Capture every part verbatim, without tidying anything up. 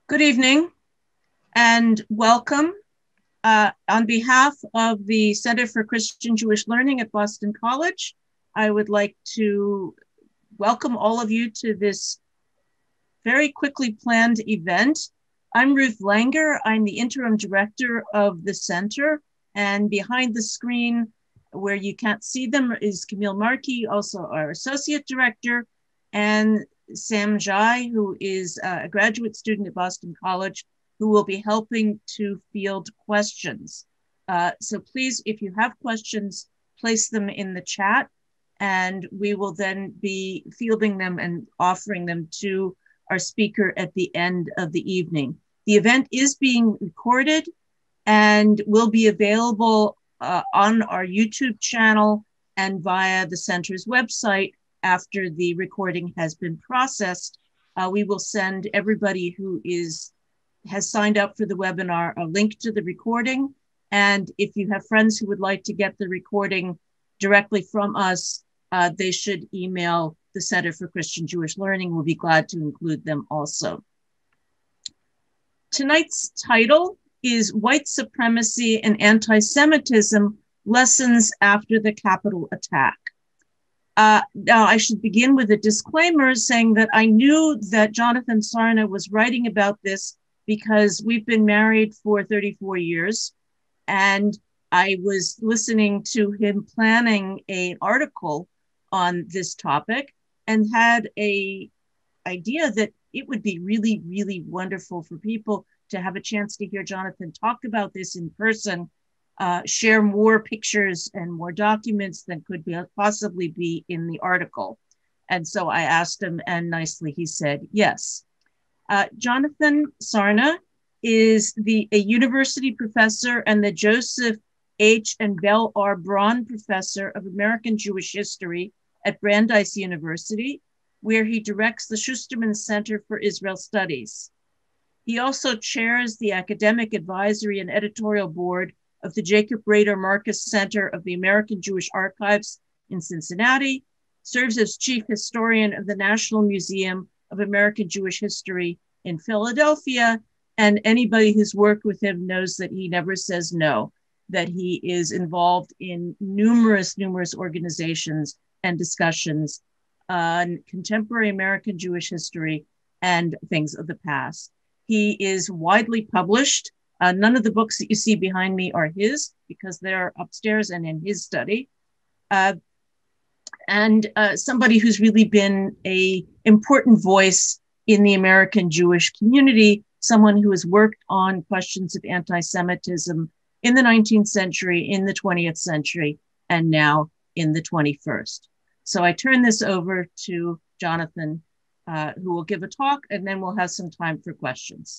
Good evening and welcome. Uh, on behalf of the Center for Christian Jewish Learning at Boston College, I would like to welcome all of you to this very quickly planned event. I'm Ruth Langer. I'm the interim director of the center, and behind the screen where you can't see them is Camille Markey, also our associate director, and Sam Jai, who is a graduate student at Boston College, who will be helping to field questions. Uh, so please, if you have questions, place them in the chat, and we will then be fielding them and offering them to our speaker at the end of the evening. The event is being recorded and will be available uh, on our YouTube channel and via the center's website. After the recording has been processed, uh, we will send everybody who is has signed up for the webinar a link to the recording. And if you have friends who would like to get the recording directly from us, uh, they should email the Center for Christian Jewish Learning. We'll be glad to include them also. Tonight's title is White Supremacy and Anti-Semitism, Lessons After the Capitol Attack. Uh, now, I should begin with a disclaimer saying that I knew that Jonathan Sarna was writing about this because we've been married for thirty-four years, and I was listening to him planning an article on this topic and had a idea that it would be really, really wonderful for people to have a chance to hear Jonathan talk about this in person. Uh, share more pictures and more documents than could be, possibly be in the article. And so I asked him, and nicely he said yes. Uh, Jonathan Sarna is the, a university professor and the Joseph H. and Belle R. Braun Professor of American Jewish History at Brandeis University, where he directs the Schusterman Center for Israel Studies. He also chairs the academic advisory and editorial board of the Jacob Rader Marcus Center of the American Jewish Archives in Cincinnati, serves as chief historian of the National Museum of American Jewish History in Philadelphia, and anybody who's worked with him knows that he never says no, that he is involved in numerous, numerous organizations and discussions on contemporary American Jewish history and things of the past. He is widely published. Uh, none of the books that you see behind me are his because they're upstairs and in his study. Uh, and uh, somebody who's really been an important voice in the American Jewish community, someone who has worked on questions of anti-Semitism in the nineteenth century, in the twentieth century, and now in the twenty-first. So I turn this over to Jonathan, uh, who will give a talk, and then we'll have some time for questions.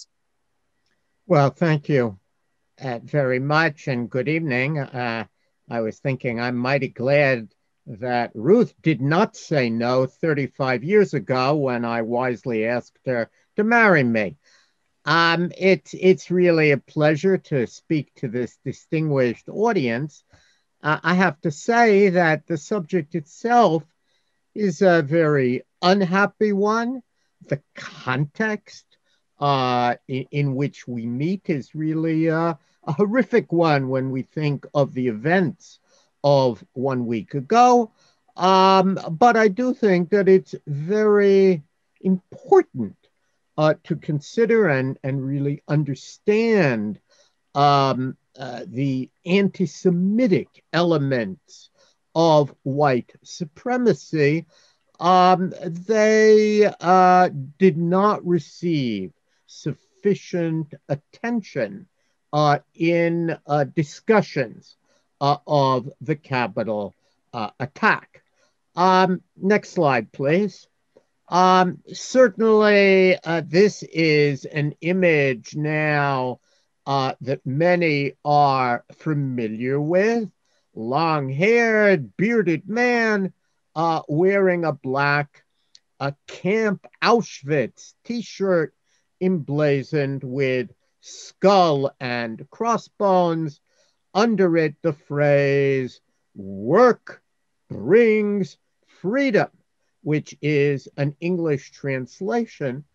Well, thank you uh, very much, and good evening. Uh, I was thinking I'm mighty glad that Ruth did not say no thirty-five years ago when I wisely asked her to marry me. Um, it's, it's really a pleasure to speak to this distinguished audience. Uh, I have to say that the subject itself is a very unhappy one. The context Uh, in, in which we meet is really uh, a horrific one when we think of the events of one week ago. Um, but I do think that it's very important uh, to consider and, and really understand um, uh, the anti-Semitic elements of white supremacy. Um, they uh, did not receive sufficient attention uh, in uh, discussions uh, of the Capitol uh, attack. Um, next slide, please. Um, certainly, uh, this is an image now uh, that many are familiar with. Long-haired, bearded man uh, wearing a black uh, Camp Auschwitz t-shirt emblazoned with skull and crossbones. Under it, the phrase, "Work brings freedom," which is an English translation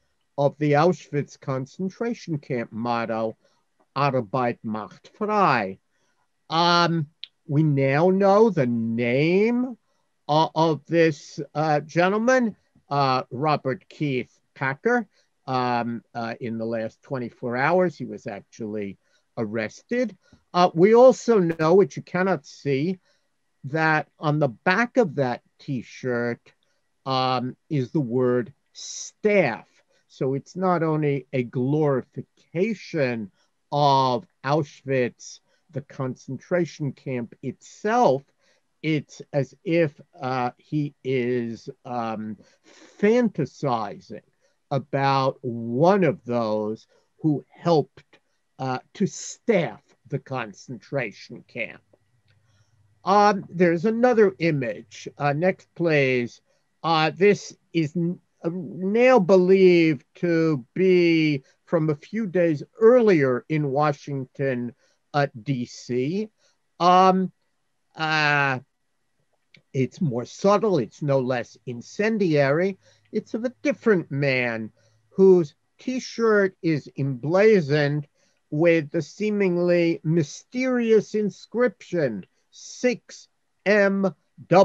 of the Auschwitz concentration camp motto, Arbeit macht frei. Um, we now know the name uh, of this uh, gentleman, uh, Robert Keith Packer. Um, uh, in the last twenty-four hours, he was actually arrested. Uh, we also know, which you cannot see, that on the back of that T-shirt um, is the word staff. So it's not only a glorification of Auschwitz, the concentration camp itself, it's as if uh, he is um, fantasizing about one of those who helped uh, to staff the concentration camp. Um, there's another image. Uh, next, please. Uh, this is now believed to be from a few days earlier in Washington, uh, D C. Um, uh, it's more subtle. It's no less incendiary. It's of a different man whose T-shirt is emblazoned with the seemingly mysterious inscription six M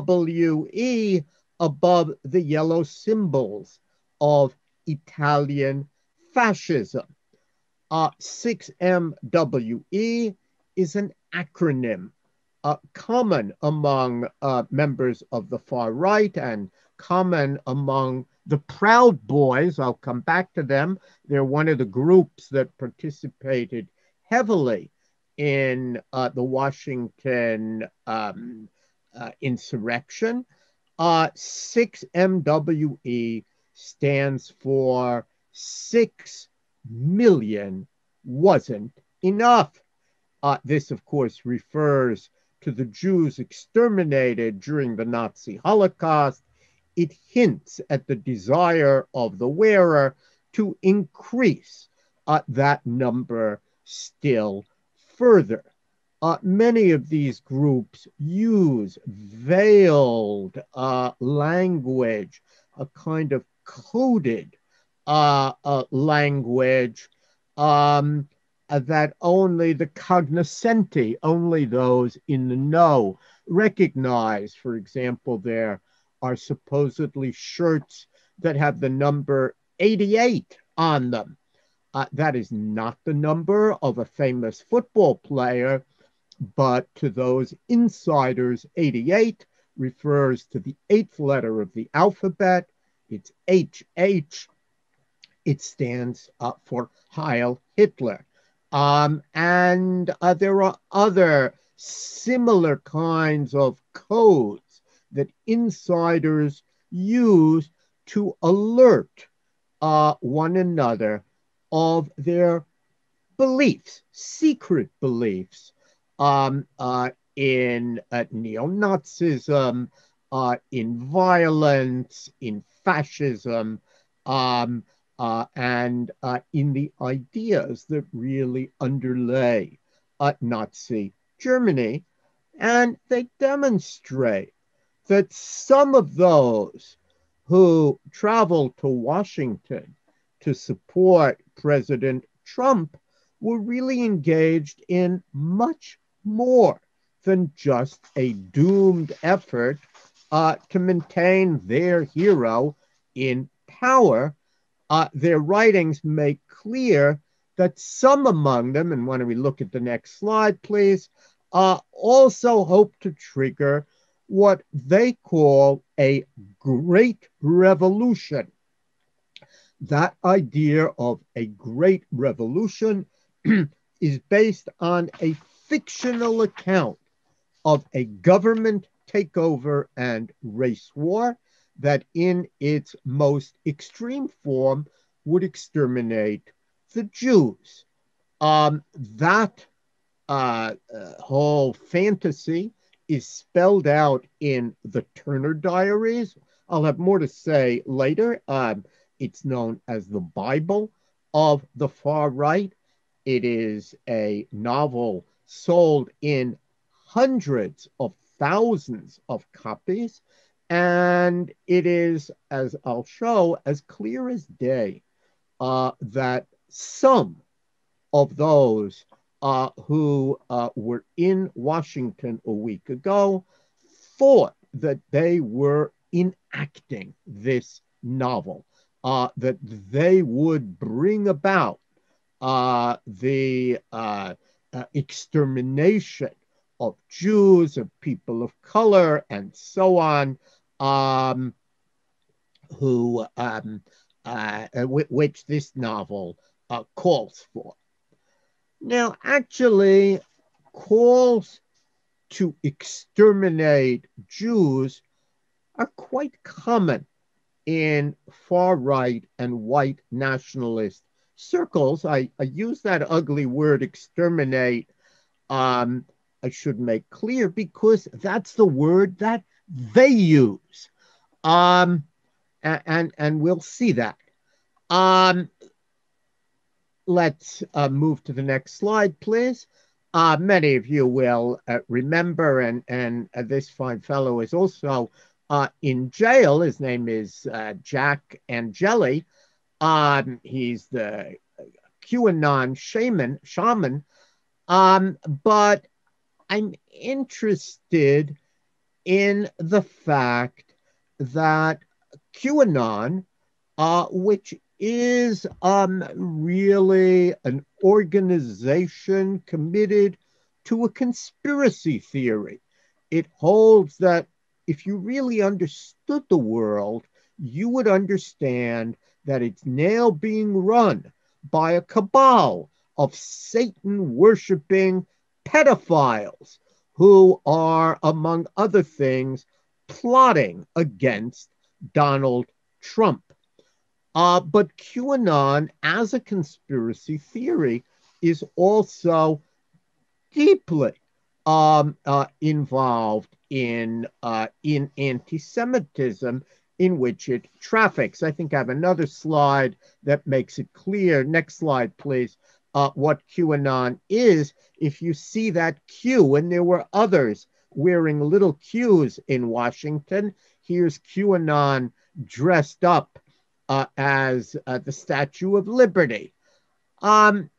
W E above the yellow symbols of Italian fascism. Uh, six M W E is an acronym uh, common among uh, members of the far right and common among the Proud Boys. I'll come back to them. They're one of the groups that participated heavily in uh, the Washington um, uh, insurrection. Uh, six M W E stands for six million wasn't enough. Uh, this, of course, refers to the Jews exterminated during the Nazi Holocaust. It hints at the desire of the wearer to increase uh, that number still further. Uh, many of these groups use veiled uh, language, a kind of coded uh, uh, language um, uh, that only the cognoscenti, only those in the know, recognize. For example, there are supposedly shirts that have the number eighty-eight on them. Uh, that is not the number of a famous football player, but to those insiders, eighty-eight refers to the eighth letter of the alphabet. It's H H. It stands uh, for Heil Hitler. Um, and uh, there are other similar kinds of codes that insiders use to alert uh, one another of their beliefs, secret beliefs, um, uh, in uh, neo-Nazism, uh, in violence, in fascism, um, uh, and uh, in the ideas that really underlay uh, Nazi Germany. And they demonstrate that some of those who traveled to Washington to support President Trump were really engaged in much more than just a doomed effort uh, to maintain their hero in power. Uh, their writings make clear that some among them, and when we look at the next slide, please, uh, also hope to trigger what they call a great revolution. That idea of a great revolution is based on a fictional account of a government takeover and race war that in its most extreme form would exterminate the Jews. Um, that uh, uh, whole fantasy is spelled out in the Turner Diaries. I'll have more to say later. Um, it's known as the Bible of the far right. It is a novel sold in hundreds of thousands of copies. And it is, as I'll show, as clear as day uh, that some of those uh, who uh, were in Washington a week ago thought that they were enacting this novel, uh, that they would bring about uh, the uh, uh, extermination of Jews, of people of color, and so on, um, who um, uh, which this novel uh, calls for. Now, actually, calls to exterminate Jews are quite common in far right and white nationalist circles. I, I use that ugly word exterminate. Um, I should make clear because that's the word that they use. Um, and, and, and we'll see that. Um, let's uh, move to the next slide, please. Uh, many of you will uh, remember, and, and uh, this fine fellow is also uh, in jail. His name is uh, Jack Angeli. Um, he's the QAnon shaman, shaman. Um, but I'm interested in the fact that QAnon, uh, which is um, really an organization committed to a conspiracy theory. It holds that if you really understood the world, you would understand that it's now being run by a cabal of Satan worshiping pedophiles who are, among other things, plotting against Donald Trump. Uh, but QAnon, as a conspiracy theory, is also deeply um, uh, involved in uh, in anti-Semitism, in which it traffics. I think I have another slide that makes it clear. Next slide, please. Uh, what QAnon is. If you see that Q, and there were others wearing little Qs in Washington, here's QAnon dressed up uh, as uh, the Statue of Liberty. Um,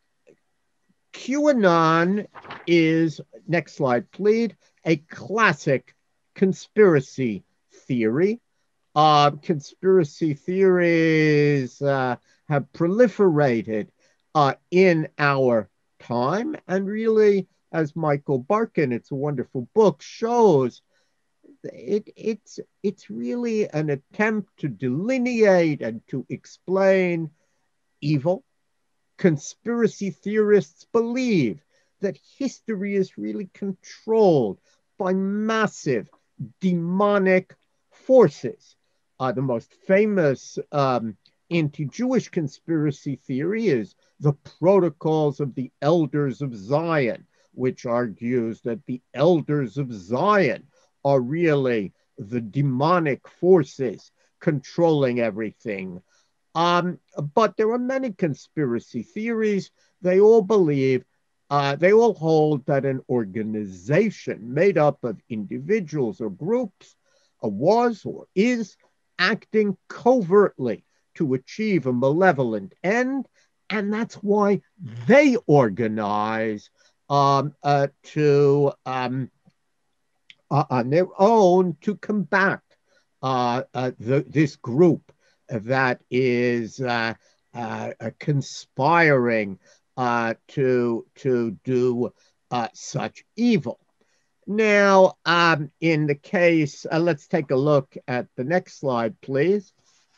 QAnon is, next slide, please, a classic conspiracy theory. Uh, conspiracy theories uh, have proliferated uh, in our time, and really, as Michael Barkin, it's a wonderful book, shows, it, it's, it's really an attempt to delineate and to explain evil. Conspiracy theorists believe that history is really controlled by massive demonic forces. Uh, the most famous um, anti-Jewish conspiracy theory is the Protocols of the Elders of Zion, which argues that the Elders of Zion are really the demonic forces controlling everything. Um, but there are many conspiracy theories. They all believe, uh, they all hold that an organization made up of individuals or groups uh, was or is acting covertly to achieve a malevolent end. And that's why they organize um, uh, to, um, uh, on their own, to combat uh, uh, the, this group that is uh, uh, uh, conspiring uh, to to do uh, such evil. Now, um, in the case, uh, let's take a look at the next slide, please.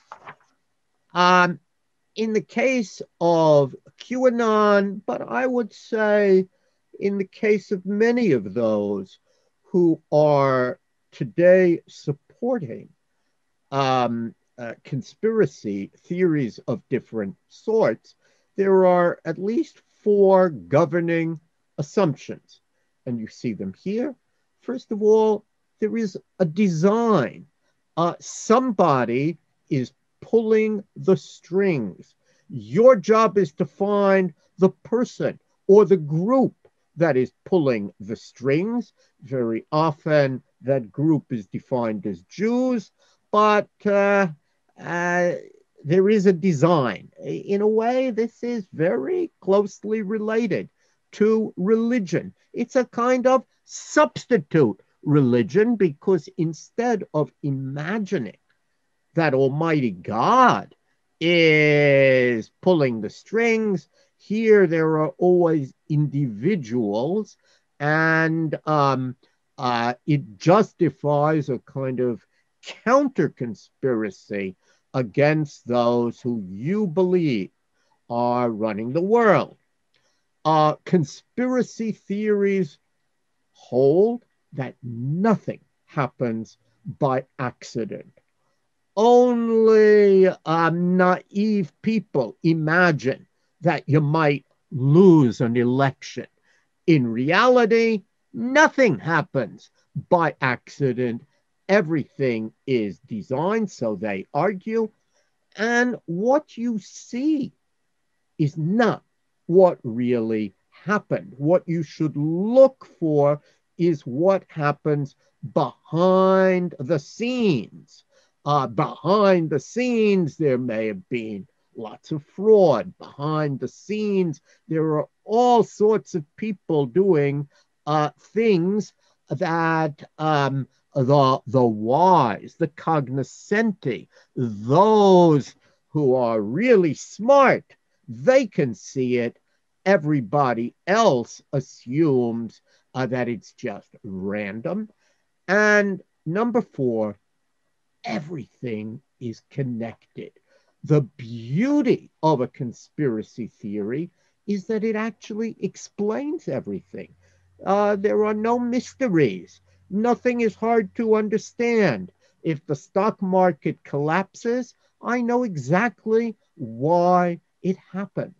Um, in the case of QAnon, but I would say in the case of many of those who are today supporting um, uh, conspiracy theories of different sorts, there are at least four governing assumptions. And you see them here. First of all, there is a design. Uh, somebody is pulling the strings. Your job is to find the person or the group that is pulling the strings. Very often, that group is defined as Jews, but uh, uh, there is a design. In a way, this is very closely related to religion. It's a kind of substitute religion because instead of imagining that Almighty God is pulling the strings, here there are always individuals, and um, uh, it justifies a kind of counter conspiracy against those who you believe are running the world. Uh, conspiracy theories hold that nothing happens by accident. Only um, naive people imagine that you might lose an election. In reality, nothing happens by accident. Everything is designed, so they argue. And what you see is not what really happened. What you should look for is what happens behind the scenes. Uh, behind the scenes, there may have been lots of fraud. Behind the scenes, there are all sorts of people doing uh, things that um, the, the wise, the cognoscenti, those who are really smart, they can see it. Everybody else assumes uh, that it's just random. And number four, everything is connected. The beauty of a conspiracy theory is that it actually explains everything. Uh, there are no mysteries. Nothing is hard to understand. If the stock market collapses, I know exactly why it happened.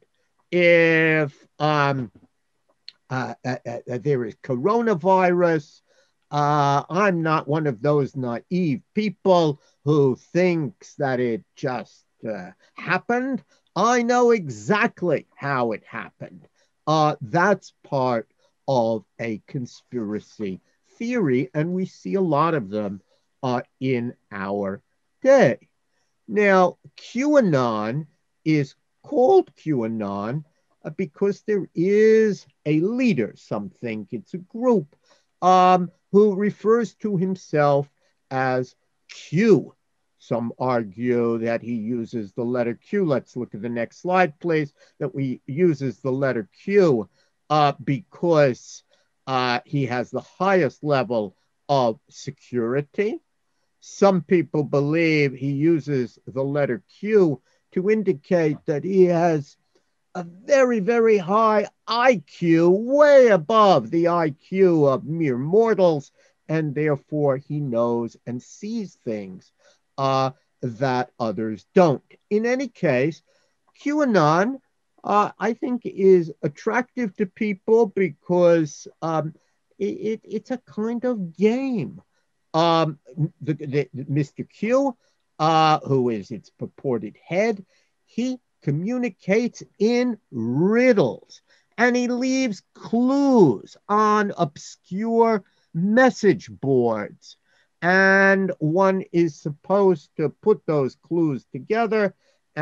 If um, uh, uh, uh, there is coronavirus, uh, I'm not one of those naive people who thinks that it just uh, happened. I know exactly how it happened. Uh, that's part of a conspiracy theory, and we see a lot of them uh, in our day. Now, QAnon is called QAnon uh, because there is a leader, some think it's a group, um, who refers to himself as Q. Some argue that he uses the letter Q. Let's look at the next slide, please. That we uses the letter Q uh, because uh, he has the highest level of security. Some people believe he uses the letter Q to indicate that he has a very, very high I Q, way above the I Q of mere mortals, and therefore he knows and sees things uh, that others don't. In any case, QAnon, uh, I think, is attractive to people because um, it, it, it's a kind of game. Um, the, the, Mister Q, uh, who is its purported head, he communicates in riddles and he leaves clues on obscure message boards. And one is supposed to put those clues together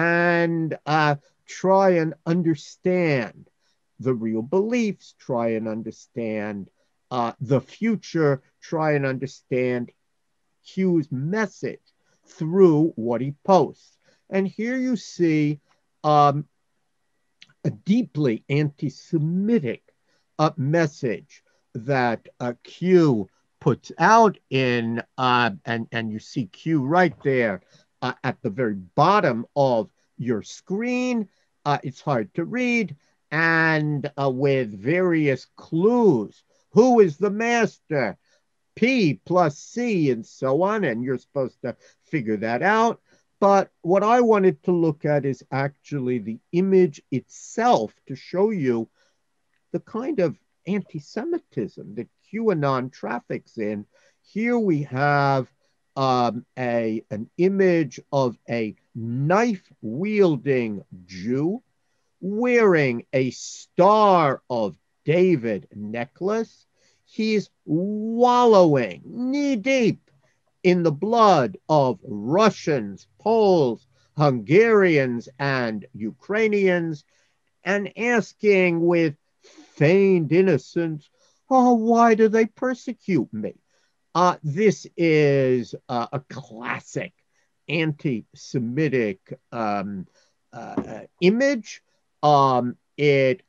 and uh, try and understand the real beliefs, try and understand uh, the future, try and understand Q's message through what he posts. And here you see um, a deeply anti-Semitic uh, message that uh, Q puts out in, uh, and, and you see Q right there uh, at the very bottom of your screen. Uh, it's hard to read, and uh, with various clues. Who is the master? P plus C and so on, and you're supposed to figure that out. But what I wanted to look at is actually the image itself to show you the kind of anti-Semitism that QAnon traffics in. Here we have um, a, an image of a knife-wielding Jew wearing a Star of David necklace. He's wallowing knee deep in the blood of Russians, Poles, Hungarians and Ukrainians, and asking with feigned innocence, oh, why do they persecute me? Uh, this is uh, a classic anti-Semitic um, uh, image. Um, it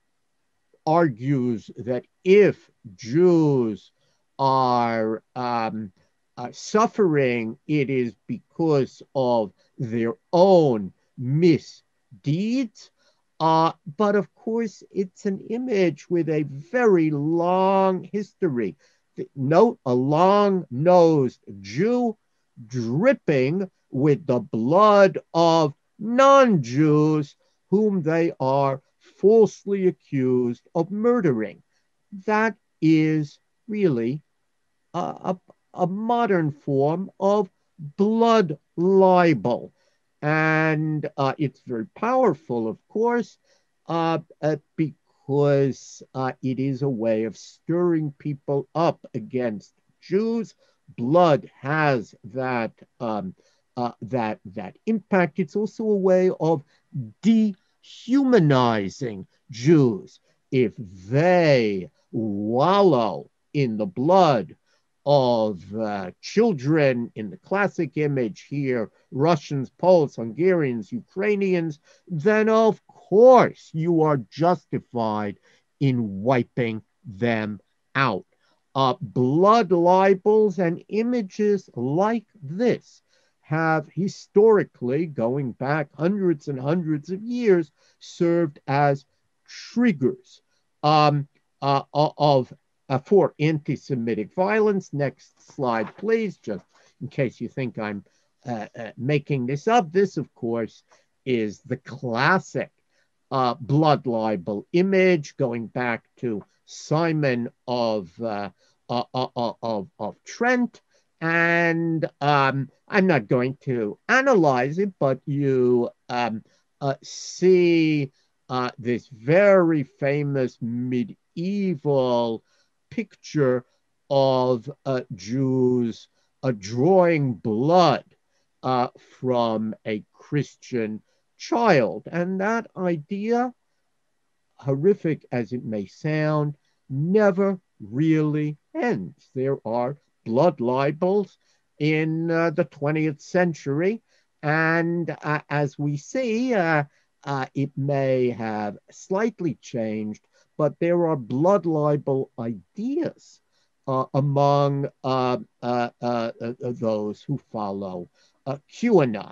argues that if Jews are um, uh, suffering, it is because of their own misdeeds. Uh, but of course, it's an image with a very long history. Note a long-nosed Jew dripping with the blood of non-Jews whom they are falsely accused of murdering. That is really a, a, a modern form of blood libel. And uh, it's very powerful, of course, uh, uh, because uh, it is a way of stirring people up against Jews. Blood has that um, uh, that that impact. It's also a way of dehumanizing Jews. If they wallow in the blood of uh, children in the classic image here, Russians, Poles, Hungarians, Ukrainians, then of course you are justified in wiping them out. Uh, blood libels and images like this have historically, going back hundreds and hundreds of years, served as triggers um, uh, of uh, for anti-Semitic violence. Next slide, please, just in case you think I'm uh, uh, making this up. This, of course, is the classic uh, blood libel image going back to Simon of uh, uh, uh, uh, of, of Trent. And um, I'm not going to analyze it, but you um, uh, see uh, this very famous medieval picture of uh, Jews uh, drawing blood uh, from a Christian child. And that idea, horrific as it may sound, never really ends. There are blood libels in uh, the twentieth century. And uh, as we see, uh, uh, it may have slightly changed, but there are blood libel ideas uh, among uh, uh, uh, uh, those who follow uh, QAnon.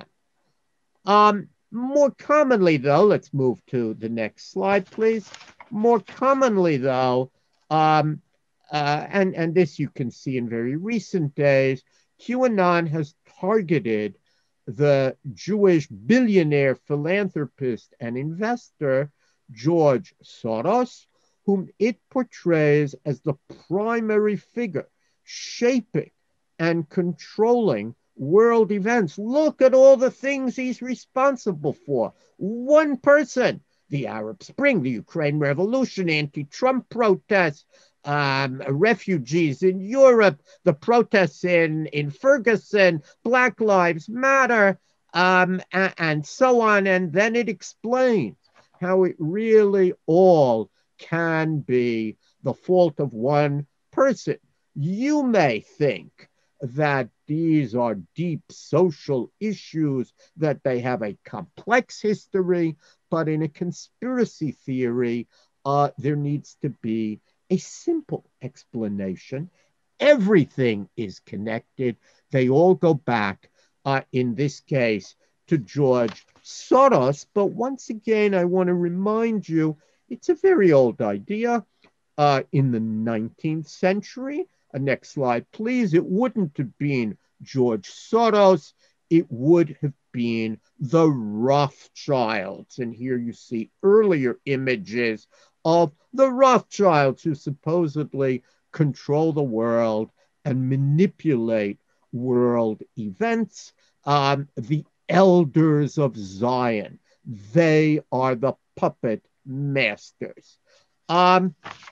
Um, more commonly, though, let's move to the next slide, please. More commonly, though, um, uh, and, and this you can see in very recent days, QAnon has targeted the Jewish billionaire philanthropist and investor George Soros, whom it portrays as the primary figure shaping and controlling world events. Look at all the things he's responsible for. One person, the Arab Spring, the Ukraine Revolution, anti-Trump protests, um, refugees in Europe, the protests in, in Ferguson, Black Lives Matter, um, and, and so on. And then it explains how it really all can be the fault of one person. You may think that these are deep social issues, that they have a complex history, but in a conspiracy theory, uh, there needs to be a simple explanation. Everything is connected. They all go back, uh, in this case, to George Soros. But once again, I want to remind you, it's a very old idea. Uh, in the nineteenth century, uh, next slide, please, it wouldn't have been George Soros, it would have been the Rothschilds. And here you see earlier images of the Rothschilds, who supposedly control the world and manipulate world events. Um, the elders of Zion, they are the puppet masters. Um,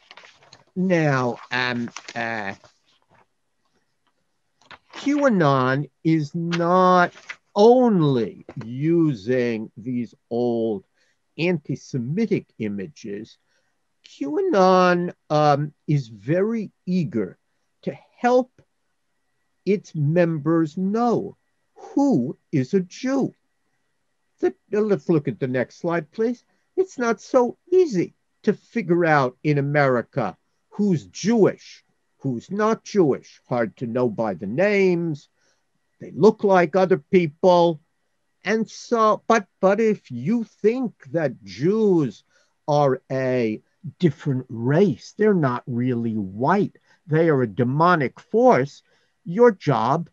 now, um, uh, QAnon is not only using these old anti-Semitic images, QAnon um, is very eager to help its members know who is a Jew. The, let's look at the next slide, please. It's not so easy to figure out in America who's Jewish, who's not Jewish. Hard to know by the names. They look like other people. And so, but, but if you think that Jews are a different race, they're not really white, they are a demonic force, your job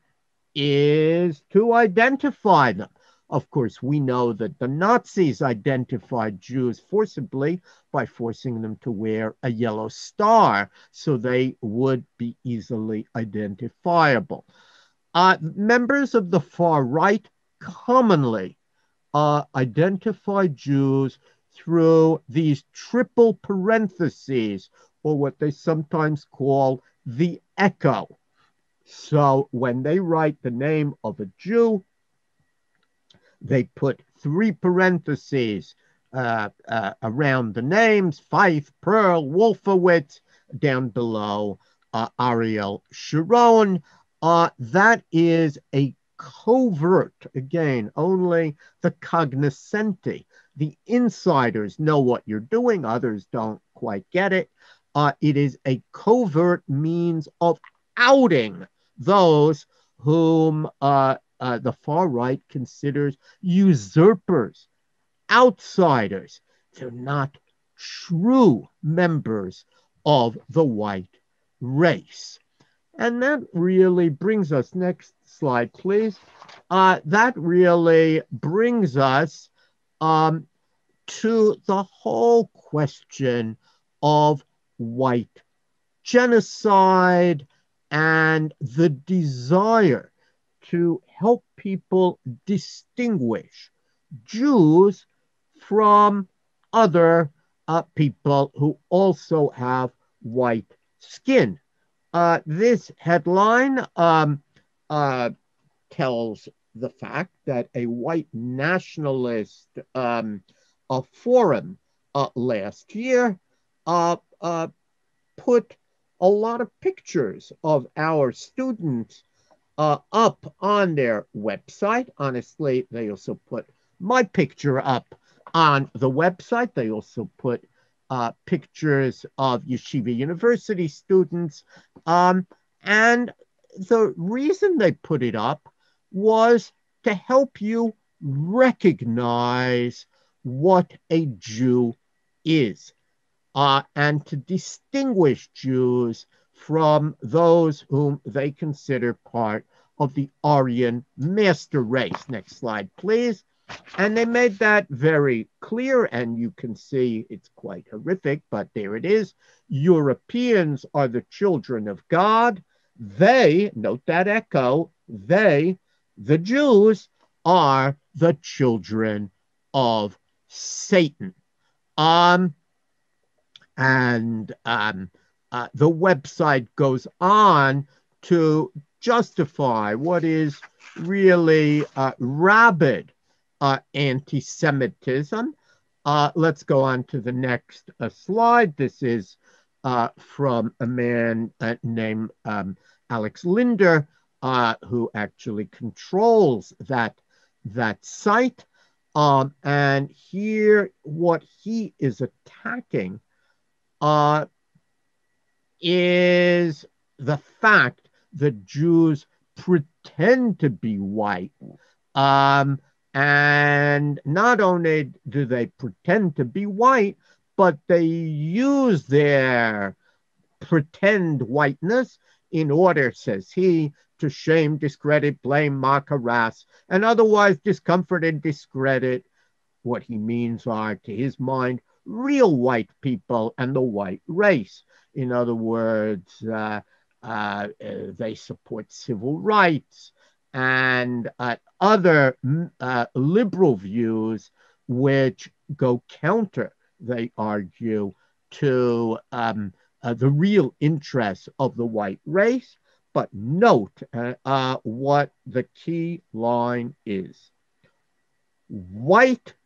is to identify them. Of course, we know that the Nazis identified Jews forcibly by forcing them to wear a yellow star so they would be easily identifiable. Uh, members of the far right commonly uh, identify Jews through these triple parentheses, or what they sometimes call the echo. So when they write the name of a Jew, they put three parentheses uh, uh, around the names: Feith, Pearl, Wolfowitz, down below uh, Ariel Sharon. Uh, that is a covert, again, only the cognoscenti, the insiders know what you're doing, others don't quite get it. Uh, it is a covert means of outing those whom uh, uh, the far right considers usurpers, outsiders. They're not true members of the white race. And that really brings us, next slide, please. Uh, that really brings us um, to the whole question of white genocide and the desire to help people distinguish Jews from other uh, people who also have white skin. Uh, this headline um, uh, tells the fact that a white nationalist um, a forum uh, last year uh, uh, put a lot of pictures of our students uh, up on their website. Honestly, they also put my picture up on the website. They also put uh, pictures of Yeshiva University students. Um, and the reason they put it up was to help you recognize what a Jew is, uh, and to distinguish Jews from those whom they consider part of the Aryan master race. Next slide, please. And they made that very clear, and you can see it's quite horrific, but there it is. Europeans are the children of God. They, note that echo, they, the Jews, are the children of Satan. Um, and um, uh, the website goes on to justify what is really uh, rabid uh, anti-Semitism. Uh, let's go on to the next uh, slide. This is uh, from a man uh, named um, Alex Linder, uh, who actually controls that, that site. Um, and here, what he is attacking uh, is the fact that Jews pretend to be white. Um, and not only do they pretend to be white, but they use their pretend whiteness in order, says he, to shame, discredit, blame, mock, harass, and otherwise discomfort and discredit what he means are, to his mind, real white people and the white race. In other words, uh, uh, they support civil rights and uh, other uh, liberal views which go counter, they argue, to um, uh, the real interests of the white race. But note uh, uh, what the key line is. White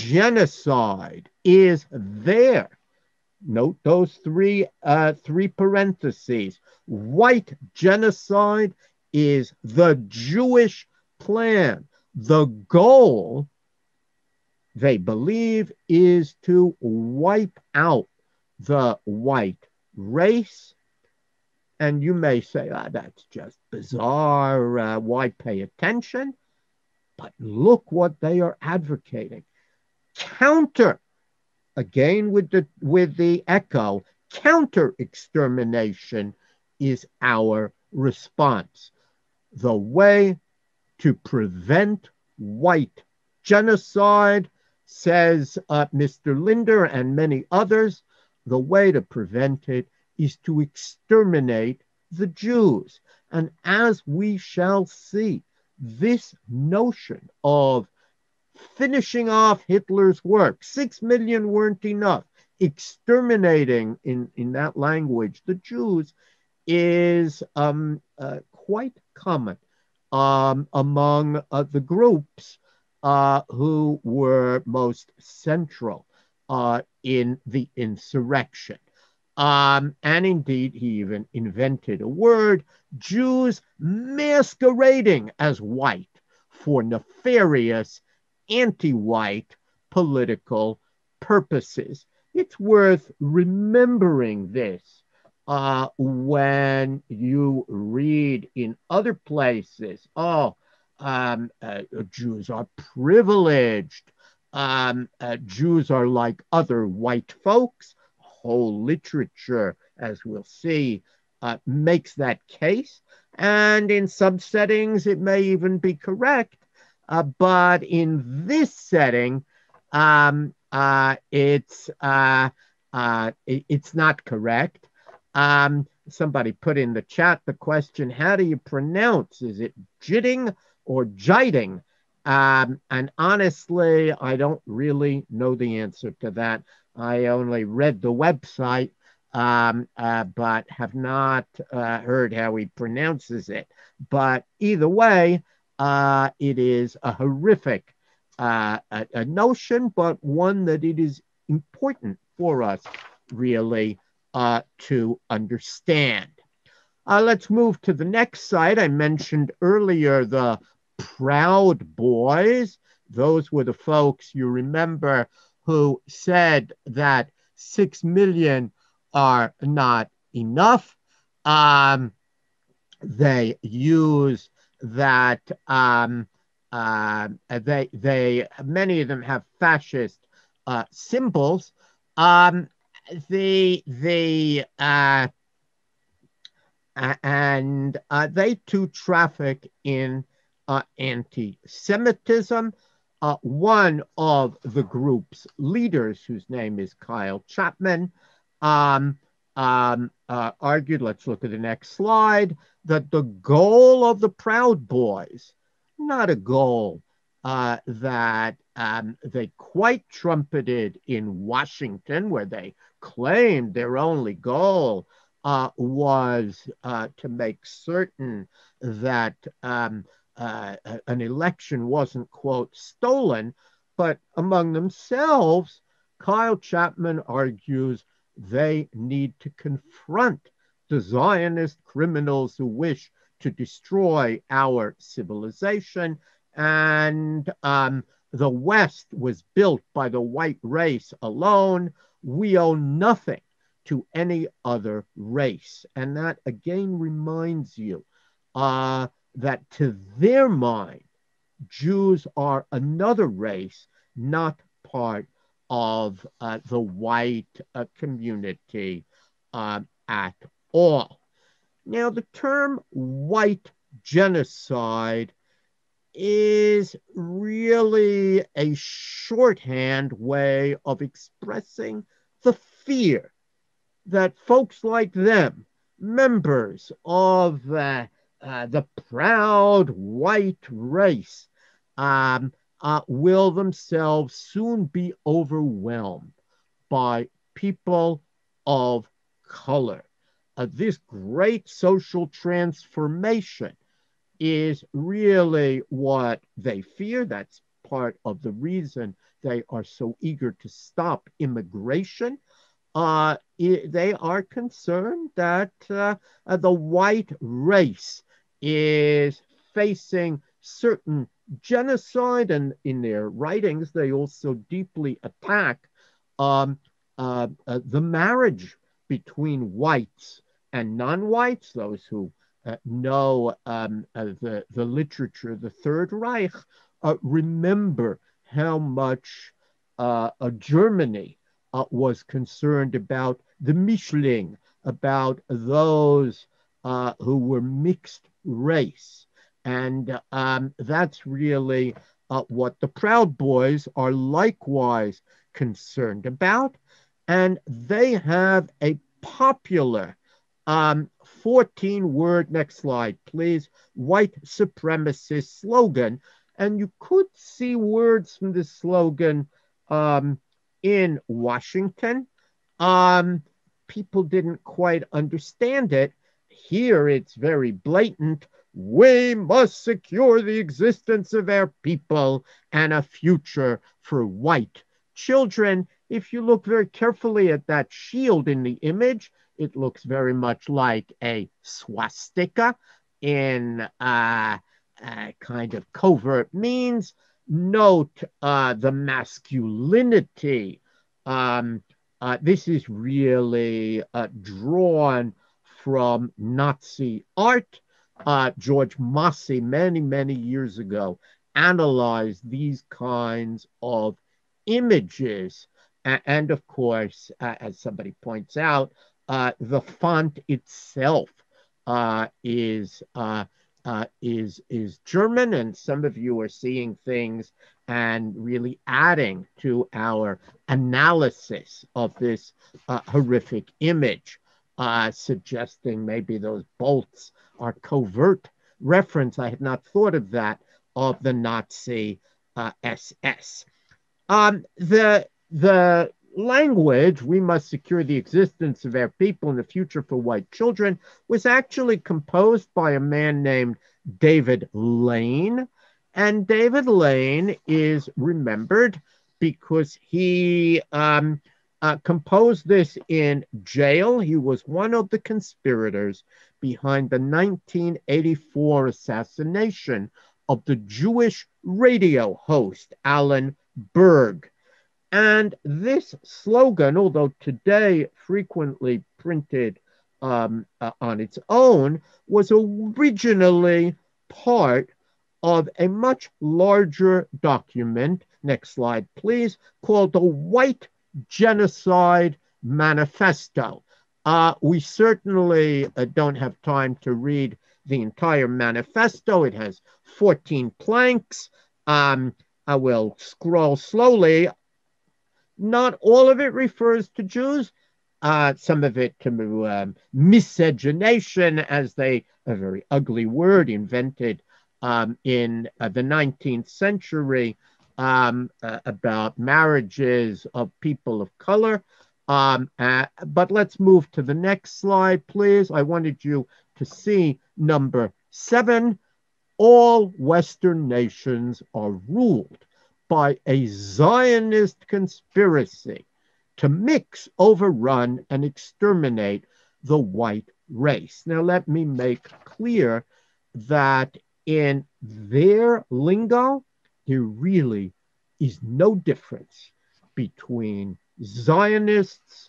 genocide is there. Note those three, uh, three parentheses. White genocide is the Jewish plan. The goal, they believe, is to wipe out the white race. And you may say, ah, that's just bizarre. Uh, why pay attention? But look what they are advocating. Counter, again with the with the echo, counter extermination is our response. The way to prevent white genocide, says uh, Mister Linder and many others, the way to prevent it is to exterminate the Jews. And as we shall see, this notion of finishing off Hitler's work, six million weren't enough, exterminating, in, in that language, the Jews, is um, uh, quite common um, among uh, the groups uh, who were most central uh, in the insurrection. Um, and indeed, he even invented a word, Jews masquerading as white for nefarious anti-white political purposes. It's worth remembering this uh, when you read in other places, oh, um, uh, Jews are privileged, um, uh, Jews are like other white folks. Whole literature, as we'll see, uh, makes that case. And in some settings, it may even be correct. Uh, but in this setting, um, uh, it's uh, uh, it, it's not correct. Um, somebody put in the chat the question: how do you pronounce? Is it jitting or jiting? Um, and honestly, I don't really know the answer to that. I only read the website, um, uh, but have not uh, heard how he pronounces it. But either way, uh, it is a horrific uh, a, a notion, but one that it is important for us really uh, to understand. Uh, let's move to the next site. I mentioned earlier the Proud Boys. Those were the folks, you remember, who said that six million are not enough. Um, they use that um, uh, they they many of them have fascist uh, symbols. Um, the the uh, and uh, they too traffic in uh, anti-Semitism. Uh, one of the group's leaders, whose name is Kyle Chapman, um, um, uh, argued, let's look at the next slide, that the goal of the Proud Boys, not a goal uh, that um, they quite trumpeted in Washington, where they claimed their only goal uh, was uh, to make certain that um, uh, an election wasn't, quote, stolen, but among themselves, Kyle Chapman argues they need to confront the Zionist criminals who wish to destroy our civilization. And um, the West was built by the white race alone. We owe nothing to any other race. And that again reminds you uh, that to their mind, Jews are another race, not part of uh, the white uh, community uh, at all. Now, the term white genocide is really a shorthand way of expressing the fear that folks like them, members of uh, uh, the proud white race, um, uh, will themselves soon be overwhelmed by people of color. uh, this great social transformation is really what they fear. That's part of the reason they are so eager to stop immigration. Uh, they are concerned that uh, uh, the white race is facing certain genocide, and in their writings, they also deeply attack um, uh, uh, the marriage between whites and non-whites, those who uh, know um, uh, the, the literature, the Third Reich, uh, remember how much uh, uh, Germany uh, was concerned about the Mischling, about those uh, who were mixed race. And um, that's really uh, what the Proud Boys are likewise concerned about. And they have a popular um, fourteen word, next slide, please, white supremacist slogan. And you could see words from this slogan um, in Washington. Um, people didn't quite understand it. Here it's very blatant. We must secure the existence of our people and a future for white children. If you look very carefully at that shield in the image, it looks very much like a swastika in uh, uh, kind of covert means. Note uh, the masculinity. Um, uh, this is really uh, drawn from Nazi art. Uh, George Massey, many, many years ago, analyzed these kinds of images. And of course, uh, as somebody points out, uh, the font itself uh, is uh, uh, is is German, and some of you are seeing things and really adding to our analysis of this uh, horrific image, uh, suggesting maybe those bolts are covert reference. I had not thought of that, of the Nazi uh, S S. Um, the the language, we must secure the existence of our people and the future for white children, was actually composed by a man named David Lane. And David Lane is remembered because he um, uh, composed this in jail. He was one of the conspirators behind the nineteen eighty-four assassination of the Jewish radio host, Alan Berg. And this slogan, although today frequently printed um, uh, on its own, was originally part of a much larger document, next slide please, called the White Genocide Manifesto. Uh, we certainly uh, don't have time to read the entire manifesto. It has fourteen planks. Um, I will scroll slowly. Not all of it refers to Jews. Uh, some of it to um, miscegenation, as they, a very ugly word invented um, in uh, the nineteenth century um, uh, about marriages of people of color. Um, uh, but let's move to the next slide, please. I wanted you to see number seven. All Western nations are ruled by a Zionist conspiracy to mix, overrun, and exterminate the white race. Now, let me make clear that in their lingo, there really is no difference between Zionists,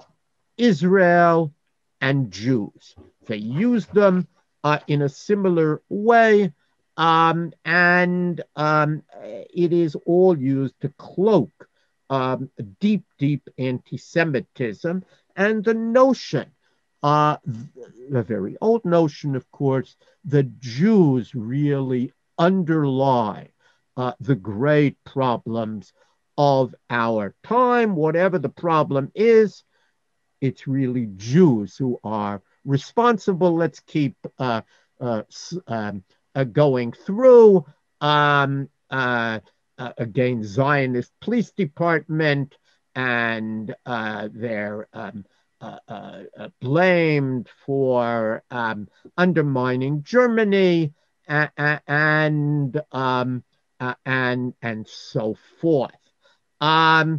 Israel, and Jews. They use them uh, in a similar way, um, and um, it is all used to cloak um, deep, deep anti-Semitism and the notion, uh, the very old notion, of course, that Jews really underlie uh, the great problems of our time. Whatever the problem is, it's really Jews who are responsible. Let's keep uh, uh, um, uh, going through. Um, uh, uh, again, Zionist police department and uh, their um, uh, uh, uh, blamed for um, undermining Germany and and um, uh, and and so forth. Um,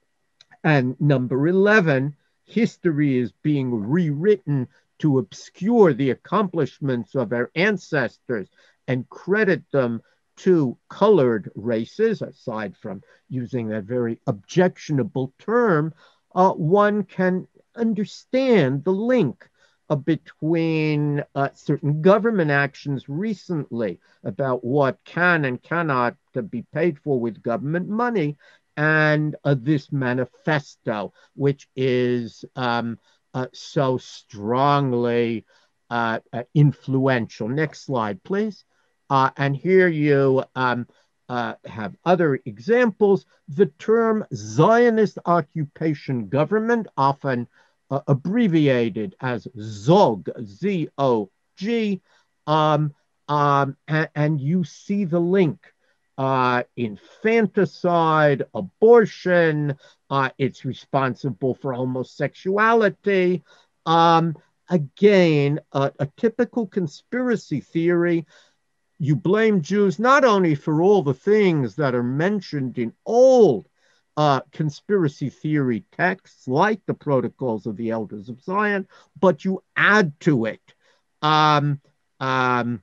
and number eleven, history is being rewritten to obscure the accomplishments of our ancestors and credit them to colored races, aside from using that very objectionable term. Uh, one can understand the link uh, between uh, certain government actions recently about what can and cannot uh, be paid for with government money and uh, this manifesto, which is um, uh, so strongly uh, uh, influential. Next slide, please. Uh, and here you um, uh, have other examples. The term Zionist occupation government, often uh, abbreviated as ZOG, Z O G, um, um, and, and you see the link uh, infanticide, abortion. Uh, it's responsible for homosexuality. Um, again, a, a typical conspiracy theory. You blame Jews not only for all the things that are mentioned in old uh, conspiracy theory texts, like the Protocols of the Elders of Zion, but you add to it um, um,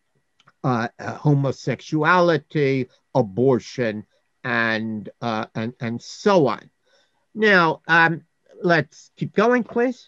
uh, uh, homosexuality, abortion, and uh, and and so on. Now, um, let's keep going, please.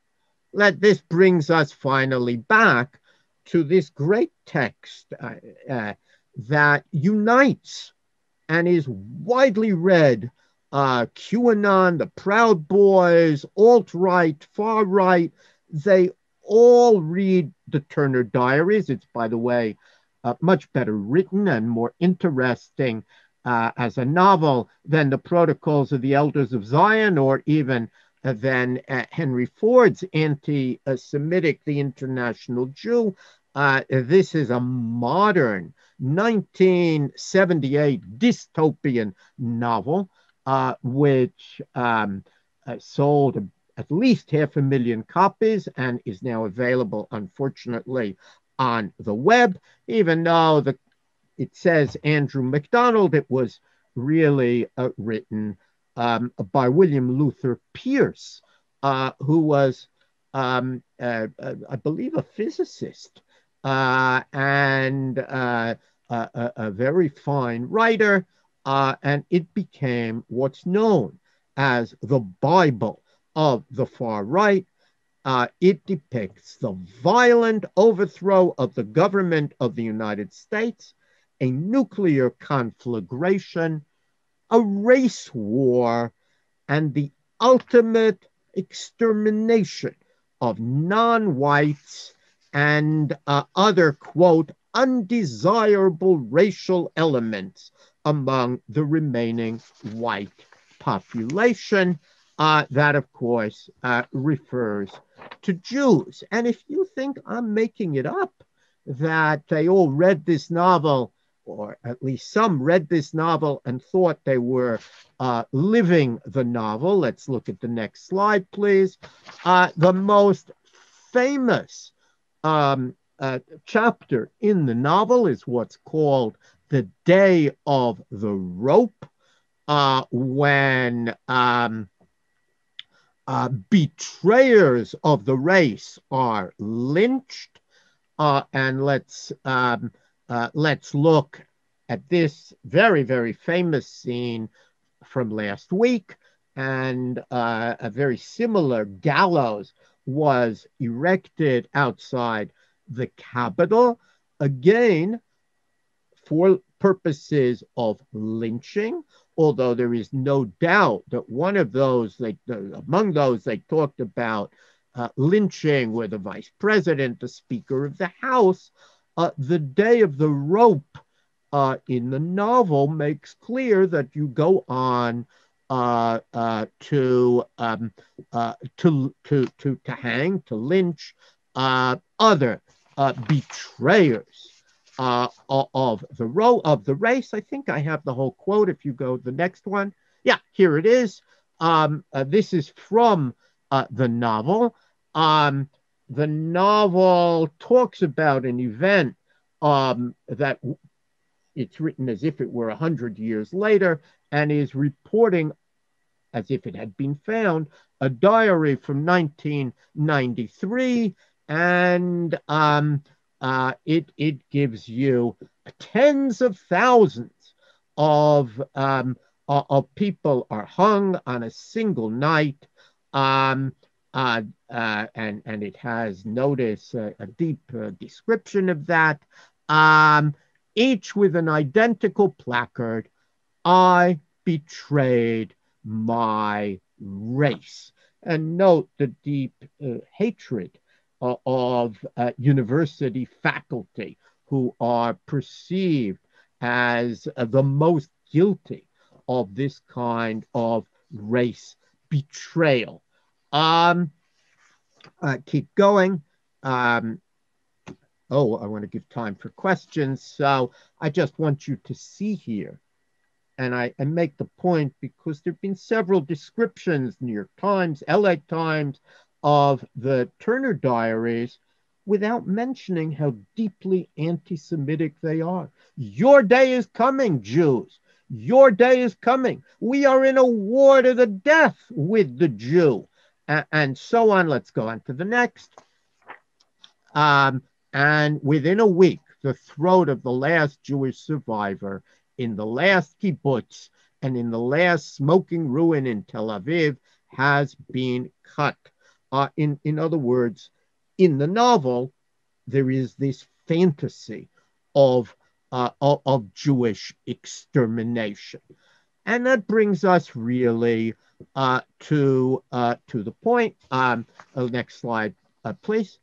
Let this brings us finally back to this great text uh, uh, that unites and is widely read. Uh, QAnon, the Proud Boys, alt-right, far-right, they all read the Turner Diaries. It's, by the way, uh, much better written and more interesting uh, as a novel than the Protocols of the Elders of Zion, or even uh, than uh, Henry Ford's Anti-Semitic, The International Jew. Uh, this is a modern nineteen seventy-eight dystopian novel, uh, which um, uh, sold at least half a million copies and is now available, unfortunately, on the web, even though the, it says Andrew MacDonald. It was really uh, written um, by William Luther Pierce, uh, who was, um, uh, uh, I believe, a physicist uh, and uh, a, a, a very fine writer, uh, and it became what's known as the Bible of the far right. Uh, it depicts the violent overthrow of the government of the United States, a nuclear conflagration, a race war, and the ultimate extermination of non-whites and uh, other, quote, undesirable racial elements among the remaining white population. Uh, that, of course, uh, refers to Jews. And if you think I'm making it up, that they all read this novel, or at least some read this novel and thought they were uh, living the novel. Let's look at the next slide, please. Uh, the most famous um, uh, chapter in the novel is what's called the Day of the Rope, uh, when um, uh, betrayers of the race are lynched. Uh, and let's um, uh, let's look at this very, very famous scene from last week. And uh, a very similar gallows was erected outside the Capitol, again, for purposes of lynching, although there is no doubt that one of those, they, among those they talked about uh, lynching were the vice president, the Speaker of the House. Uh, the Day of the Rope uh, in the novel makes clear that you go on uh, uh, to, um, uh, to, to, to, to hang, to lynch uh, other uh, betrayers Uh, of the row of the race. I think I have the whole quote. If you go to the next one, yeah, here it is. Um, uh, this is from uh, the novel. Um, the novel talks about an event um, that it's written as if it were a hundred years later and is reporting as if it had been found, a diary from nineteen ninety-three, and um, uh, it it gives you tens of thousands of um, of people are hung on a single night. Um, uh, uh, and and it has notice uh, a deep uh, description of that. Um, each with an identical placard. I betrayed my race. And note the deep uh, hatred uh, of uh, university faculty who are perceived as uh, the most guilty of this kind of race betrayal. Um, uh, keep going. Um, oh, I want to give time for questions. So I just want you to see here and I, I make the point because there have been several descriptions, New York Times, L A Times, of the Turner diaries without mentioning how deeply anti-Semitic they are. Your day is coming, Jews. Your day is coming. We are in a war to the death with the Jew, and, and so on. Let's go on to the next. Um, and within a week, the throat of the last Jewish survivor in the last kibbutz and in the last smoking ruin in Tel Aviv has been cut. Uh, in, in other words, in the novel, there is this fantasy of, uh, of, of Jewish extermination. And that brings us really uh, to, uh, to the point. Um, uh, next slide, uh, please.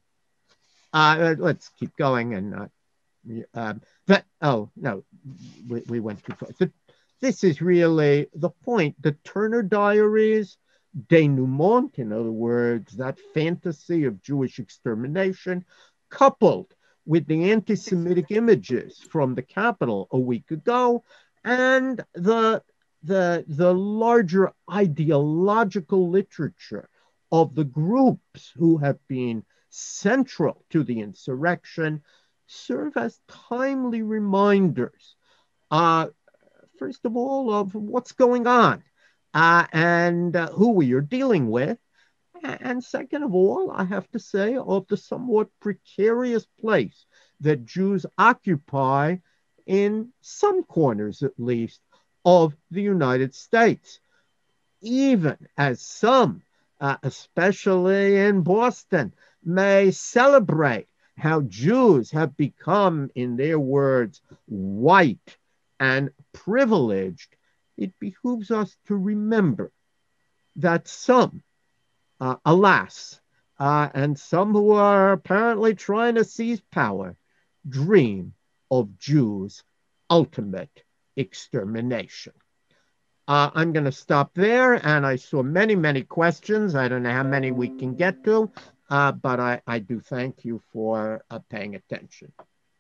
Uh, let's keep going and uh, um, but oh no, we, we went too far. So this is really the point. The Turner diaries, denouement, in other words, that fantasy of Jewish extermination, coupled with the anti-Semitic images from the Capitol a week ago, and the the the larger ideological literature of the groups who have been central to the insurrection serve as timely reminders, uh, first of all, of what's going on uh, and uh, who we are dealing with. And second of all, I have to say, of the somewhat precarious place that Jews occupy in some corners, at least, of the United States. Even as some, uh, especially in Boston, may celebrate how Jews have become, in their words, white and privileged, it behooves us to remember that some, uh, alas, uh, and some who are apparently trying to seize power, dream of Jews' ultimate extermination. Uh, I'm going to stop there. And I saw many, many questions. I don't know how many we can get to, uh, but I, I do thank you for uh, paying attention.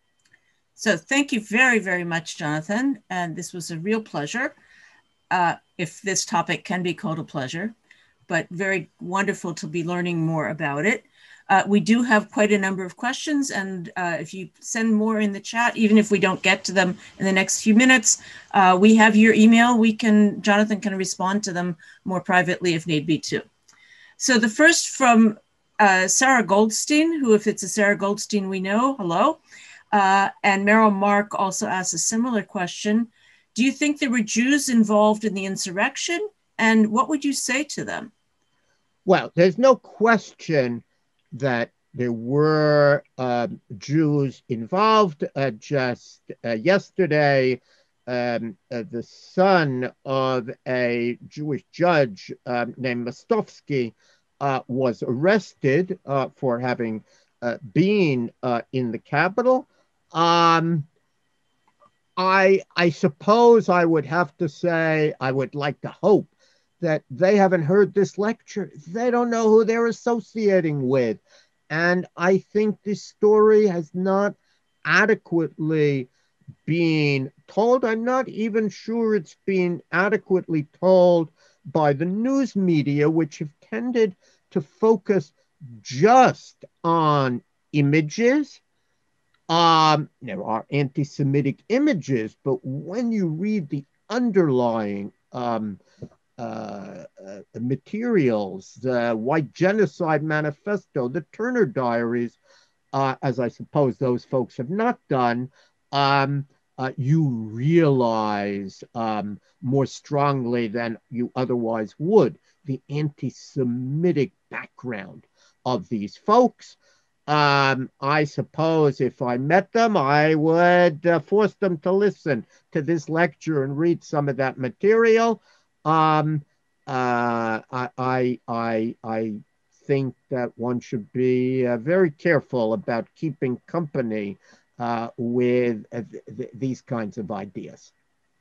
So thank you very, very much, Jonathan. And this was a real pleasure, uh, if this topic can be called a pleasure, but very wonderful to be learning more about it. Uh, we do have quite a number of questions, and uh, if you send more in the chat, even if we don't get to them in the next few minutes, uh, we have your email. We can, Jonathan can respond to them more privately if need be too. So the first from uh, Sarah Goldstein, who, if it's a Sarah Goldstein we know, hello. Uh, and Meryl Mark also asks a similar question. Do you think there were Jews involved in the insurrection? And what would you say to them? Well, there's no question that there were uh, Jews involved. Uh, just uh, yesterday, um, uh, the son of a Jewish judge um, named Mostovsky uh, was arrested uh, for having uh, been uh, in the Capitol. Um, I I suppose I would have to say I would like to hope that they haven't heard this lecture. They don't know who they're associating with. And I think this story has not adequately been told. I'm not even sure it's been adequately told by the news media, which have tended to focus just on images. Um, there are anti-Semitic images, but when you read the underlying um, uh, uh, materials, the White Genocide Manifesto, the Turner Diaries, uh, as I suppose those folks have not done, um, uh, you realize um, more strongly than you otherwise would the anti-Semitic background of these folks. Um, I suppose if I met them, I would uh, force them to listen to this lecture and read some of that material. Um, uh, I, I, I, I think that one should be uh, very careful about keeping company uh, with uh, th these kinds of ideas.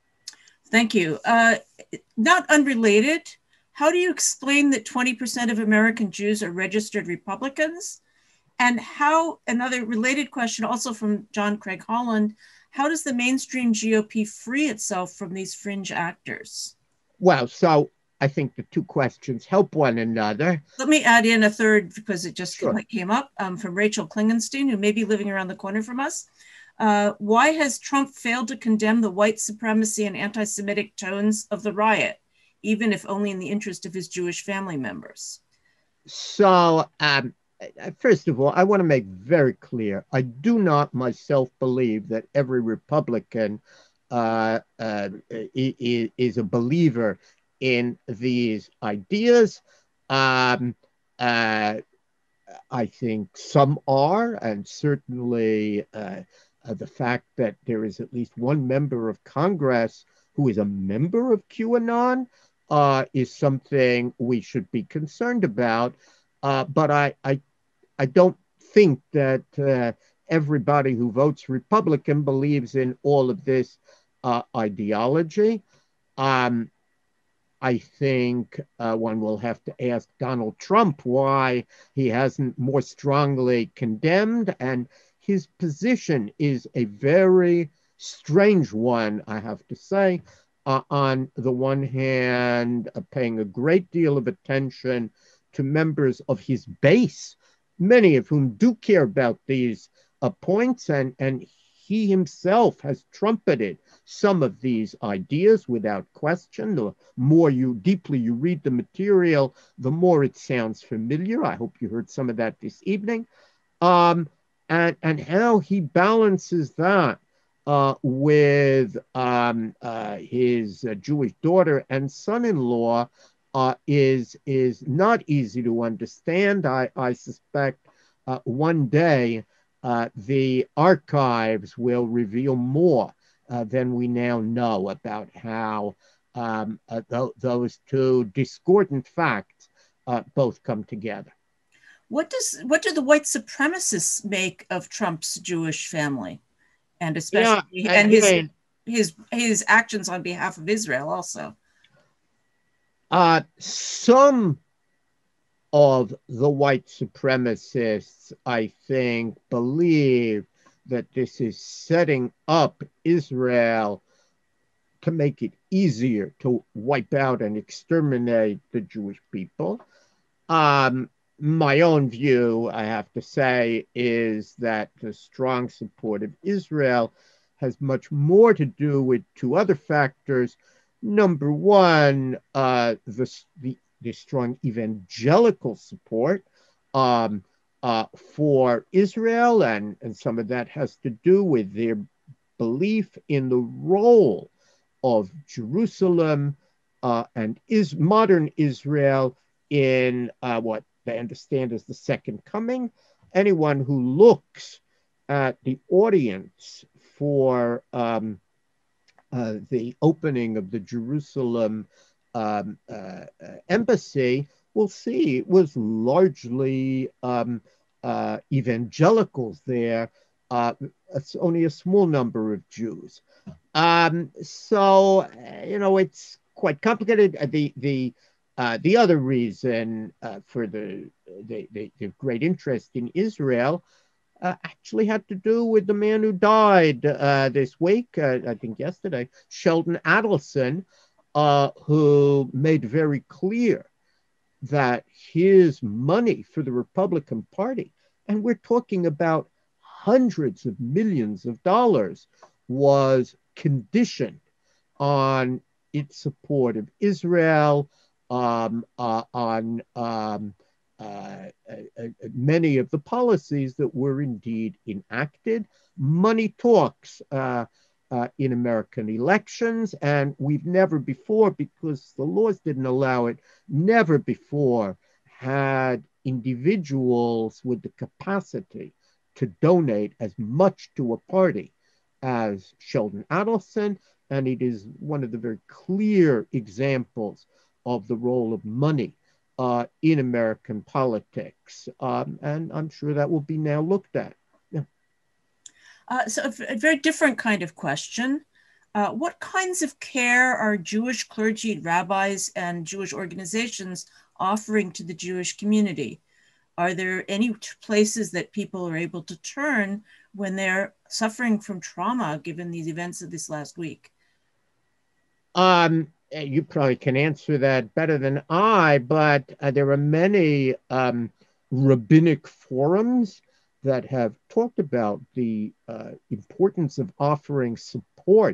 Thank you. Uh, not unrelated, how do you explain that twenty percent of American Jews are registered Republicans? And how, another related question also from John Craig Holland, how does the mainstream G O P free itself from these fringe actors? Well, so I think the two questions help one another. Let me add in a third because it just Sure. came up um, from Rachel Klingenstein, who may be living around the corner from us. Uh, why has Trump failed to condemn the white supremacy and anti-Semitic tones of the riot, even if only in the interest of his Jewish family members? So, um, first of all, I want to make very clear, I do not myself believe that every Republican uh, uh, is, is a believer in these ideas. Um, uh, I think some are, and certainly uh, uh, the fact that there is at least one member of Congress who is a member of QAnon uh, is something we should be concerned about. Uh, but I, I, I don't think that uh, everybody who votes Republican believes in all of this uh, ideology. Um, I think uh, one will have to ask Donald Trump why he hasn't more strongly condemned. And his position is a very strange one, I have to say. Uh, on the one hand, uh, paying a great deal of attention to members of his base, many of whom do care about these uh, points, and, and he himself has trumpeted some of these ideas without question. The more you deeply you read the material, the more it sounds familiar. I hope you heard some of that this evening. Um, and, and how he balances that uh, with um, uh, his uh, Jewish daughter and son-in-law uh, is, is not easy to understand. I, I suspect uh, one day uh, the archives will reveal more uh, than we now know about how um, uh, th those two discordant facts uh, both come together. What does what do the white supremacists make of Trump's Jewish family, and especially Yeah, and his again, his his actions on behalf of Israel also? uh, some of the white supremacists, I think, believe that this is setting up Israel to make it easier to wipe out and exterminate the Jewish people. Um, my own view, I have to say, is that the strong support of Israel has much more to do with two other factors. Number one, uh, the, the, the strong evangelical support um, uh, for Israel, and, and some of that has to do with their belief in the role of Jerusalem uh, and is modern Israel in uh, what they understand as the second coming. Anyone who looks at the audience for um, uh, the opening of the Jerusalem um, uh, uh, embassy will see it was largely um, uh, evangelicals there. Uh, it's only a small number of Jews. Um, so, you know, it's quite complicated. The, the, uh, the other reason uh, for the, the, the, the great interest in Israel uh, actually had to do with the man who died uh, this week, uh, I think yesterday, Sheldon Adelson, uh, who made very clear that his money for the Republican Party, and we're talking about hundreds of millions of dollars, was conditioned on its support of Israel, um, uh, on um, uh, uh, uh, many of the policies that were indeed enacted. Money talks uh, uh, in American elections, and we've never before, because the laws didn't allow it, never before had individuals with the capacity to donate as much to a party as Sheldon Adelson, and it is one of the very clear examples of the role of money uh, in American politics. Um, and I'm sure that will be now looked at. Yeah. Uh, so a, a very different kind of question. Uh, what kinds of care are Jewish clergy, rabbis, and Jewish organizations offering to the Jewish community? Are there any places that people are able to turn when they're suffering from trauma, given these events of this last week? Um, you probably can answer that better than I, but uh, there are many um, rabbinic forums that have talked about the uh, importance of offering support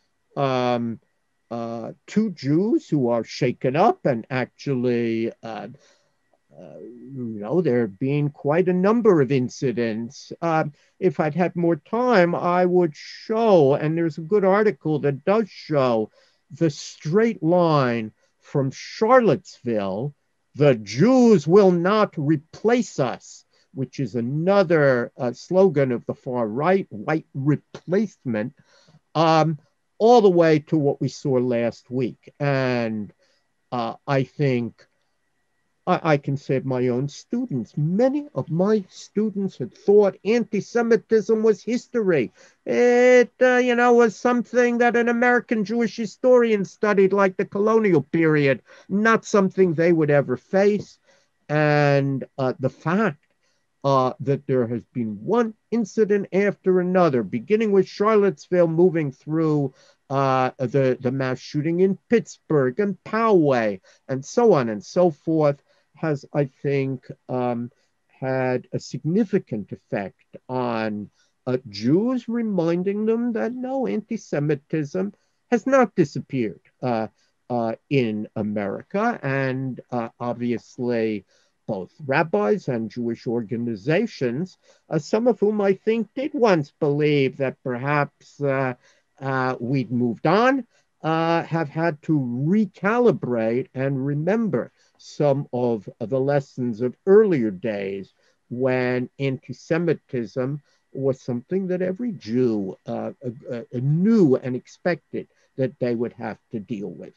um, uh, to Jews who are shaken up and actually, uh, uh, you know, there have been quite a number of incidents. Uh, if I'd had more time, I would show, and there's a good article that does show the straight line from Charlottesville, the Jews will not replace us, which is another uh, slogan of the far right, white replacement, um, all the way to what we saw last week. And uh, I think I, I can say of my own students, many of my students had thought anti-Semitism was history. It, uh, you know, was something that an American Jewish historian studied like the colonial period, not something they would ever face. And uh, the fact uh, that there has been one incident after another, beginning with Charlottesville, moving through uh, the, the mass shooting in Pittsburgh and Poway, and so on and so forth, has, I think, um, had a significant effect on uh, Jews, reminding them that no, anti-Semitism has not disappeared uh, uh, in America. And uh, obviously, both rabbis and Jewish organizations, uh, some of whom I think did once believe that perhaps uh, uh, we'd moved on, uh, have had to recalibrate and remember some of the lessons of earlier days when anti-Semitism was something that every Jew uh, uh, uh, knew and expected that they would have to deal with.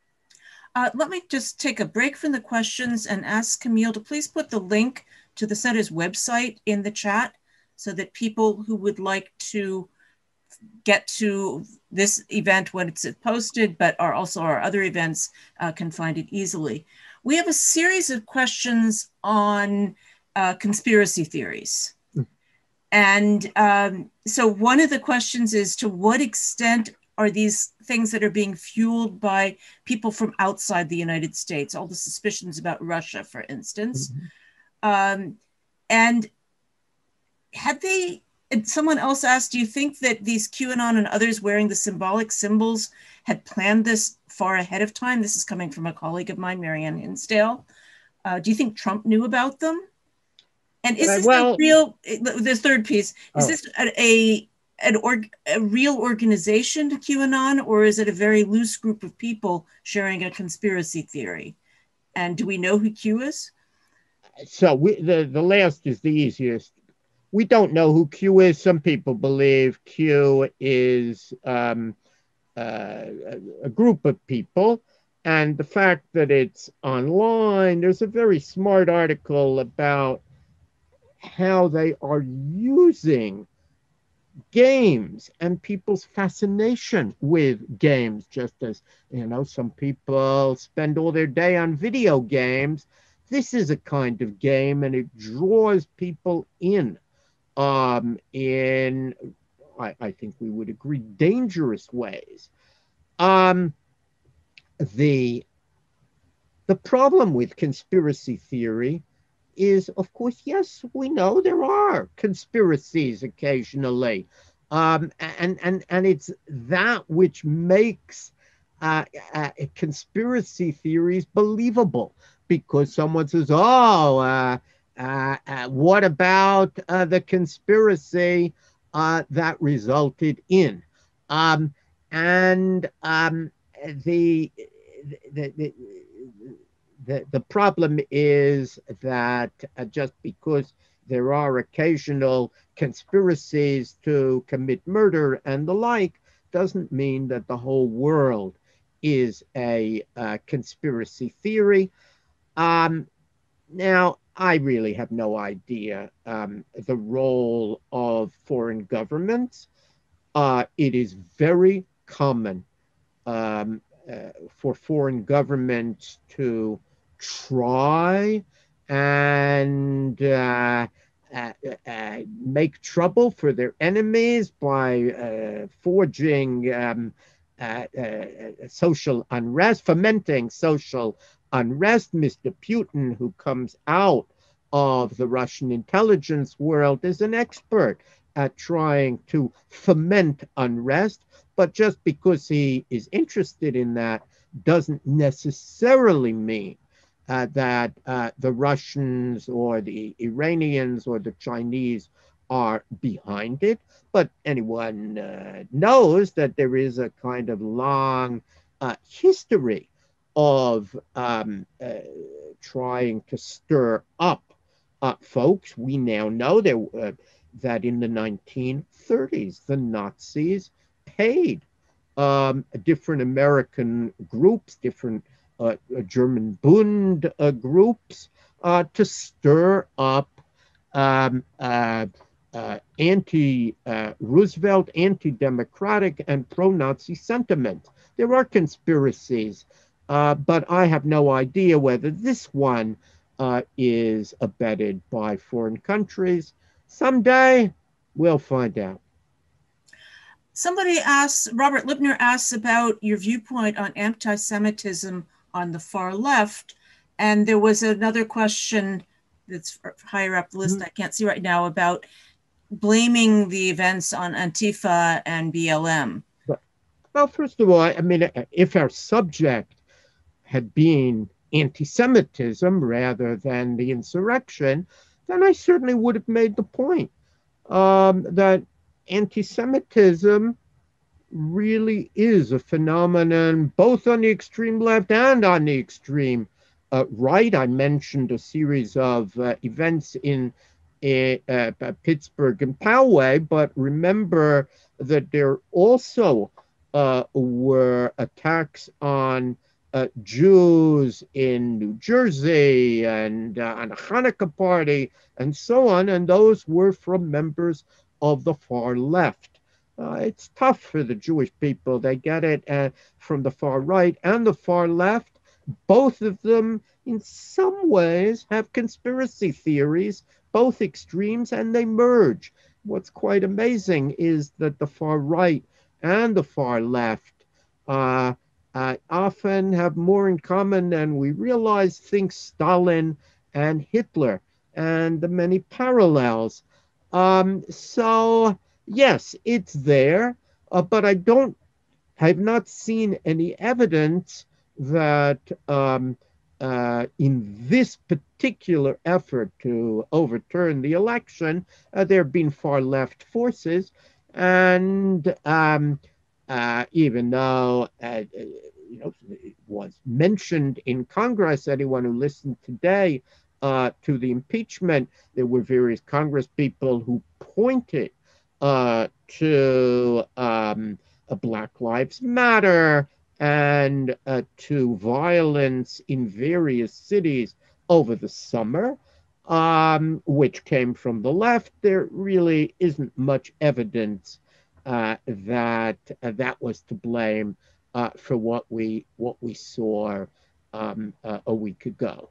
Uh, let me just take a break from the questions and ask Camille to please put the link to the center's website in the chat so that people who would like to get to this event when it's posted, but are also our other events, uh, can find it easily. We have a series of questions on uh, conspiracy theories. Mm. And um, so one of the questions is, to what extent are these things that are being fueled by people from outside the United States, all the suspicions about Russia, for instance? Mm-hmm. um, and had they, someone else asked, do you think that these QAnon and others wearing the symbolic symbols had planned this far ahead of time? This is coming from a colleague of mine, Marianne Hinsdale. Uh, do you think Trump knew about them? And is this uh, well, a real, the third piece, is oh. this a, a, an org, a real organization to QAnon, or is it a very loose group of people sharing a conspiracy theory? And do we know who Q is? So we, the, the last is the easiest. We don't know who Q is. Some people believe Q is um, uh, a, a group of people. And the fact that it's online, there's a very smart article about how they are using games and people's fascination with games, just as, you know, some people spend all their day on video games. This is a kind of game, and it draws people in um, in, I, I think we would agree, dangerous ways. Um, the The problem with conspiracy theory is, of course, yes, we know there are conspiracies occasionally. Um, and, and, and it's that which makes uh, uh, conspiracy theories believable, because someone says, oh, uh, uh, uh, what about uh, the conspiracy uh, that resulted in? Um, and um, the, the, the, the, the problem is that uh, just because there are occasional conspiracies to commit murder and the like doesn't mean that the whole world is a uh, conspiracy theory. Um, now, I really have no idea um, the role of foreign governments. Uh, it is very common um, uh, for foreign governments to try and uh, uh, uh, make trouble for their enemies by uh, forging um, uh, uh, social unrest, fomenting social unrest. Mister Putin, who comes out of the Russian intelligence world, is an expert at trying to foment unrest. But just because he is interested in that doesn't necessarily mean uh, that uh, the Russians or the Iranians or the Chinese are behind it. But anyone uh, knows that there is a kind of long uh, history of um, uh, trying to stir up uh, folks. We now know there, uh, that in the nineteen thirties, the Nazis paid um, different American groups, different uh, German Bund uh, groups uh, to stir up um, uh, uh, anti-Roosevelt, uh, anti-democratic, and pro-Nazi sentiment. There are conspiracies, uh, but I have no idea whether this one uh, is abetted by foreign countries. Someday we'll find out. Somebody asks, Robert Lipner asks about your viewpoint on anti-Semitism on the far left. And there was another question that's higher up the list, mm-hmm. I can't see right now, about blaming the events on Antifa and B L M. Well, first of all, I mean, if our subject had been anti-Semitism rather than the insurrection, then I certainly would have made the point um, that anti-Semitism really is a phenomenon both on the extreme left and on the extreme uh, right. I mentioned a series of uh, events in uh, uh, Pittsburgh and Poway, but remember that there also uh, were attacks on uh, Jews in New Jersey and uh, on a Hanukkah party and so on, and those were from members of the far left. Uh, it's tough for the Jewish people. They get it uh, from the far right and the far left. Both of them, in some ways, have conspiracy theories, both extremes, and they merge. What's quite amazing is that the far right and the far left uh, uh, often have more in common than we realize. Think Stalin and Hitler and the many parallels. Um, so, yes, it's there, uh, but I don't, I've not seen any evidence that um, uh, in this particular effort to overturn the election, uh, there have been far left forces. And um, uh, even though uh, you know, it was mentioned in Congress, anyone who listened today uh, to the impeachment, there were various Congress people who pointed uh, to um, a Black Lives Matter and uh, to violence in various cities over the summer, um, which came from the left. There really isn't much evidence uh, that uh, that was to blame uh, for what we what we saw um, uh, a week ago.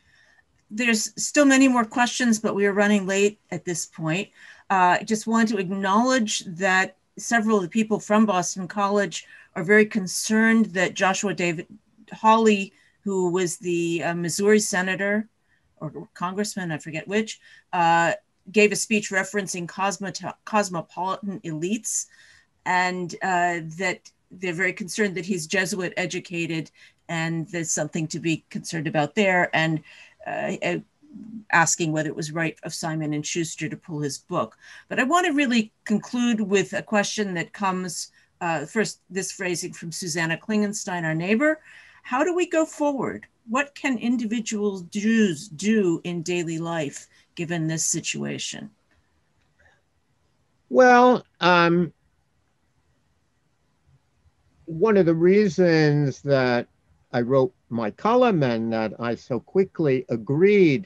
There's still many more questions, but we are running late at this point. Uh, I just wanted to acknowledge that several of the people from Boston College are very concerned that Joshua David Hawley, who was the uh, Missouri senator or congressman, I forget which, uh, gave a speech referencing cosmo- cosmopolitan elites, and uh, that they're very concerned that he's Jesuit educated, and there's something to be concerned about there, and uh, asking whether it was right of Simon and Schuster to pull his book. But I want to really conclude with a question that comes, uh, first, this phrasing from Susanna Klingenstein, our neighbor. How do we go forward? What can individual Jews do in daily life given this situation? Well, um, one of the reasons that I wrote my column and that I so quickly agreed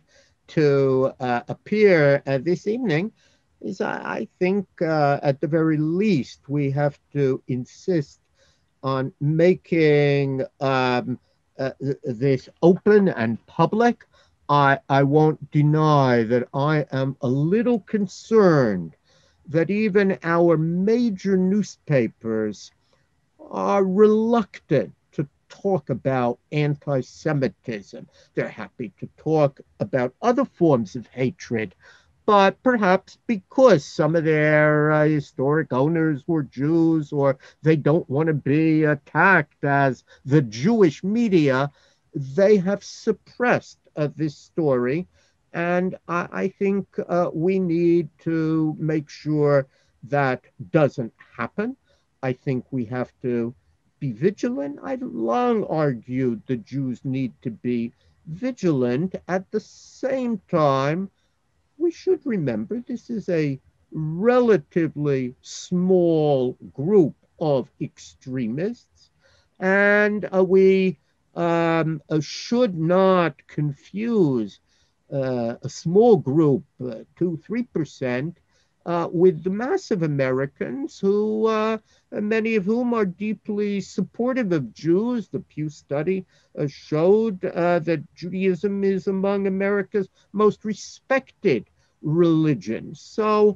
to uh, appear uh, this evening is I, I think uh, at the very least we have to insist on making um, uh, this open and public. I, I won't deny that I am a little concerned that even our major newspapers are reluctant to talk about anti-Semitism. They're happy to talk about other forms of hatred, but perhaps because some of their uh, historic owners were Jews, or they don't want to be attacked as the Jewish media, they have suppressed uh, this story. And I, I think uh, we need to make sure that doesn't happen. I think we have to be vigilant. I've long argued the Jews need to be vigilant. At the same time, we should remember this is a relatively small group of extremists, and uh, we um, uh, should not confuse uh, a small group, uh, two, three percent, uh, with the massive Americans who, uh, many of whom are deeply supportive of Jews. The Pew study uh, showed uh, that Judaism is among America's most respected religions. So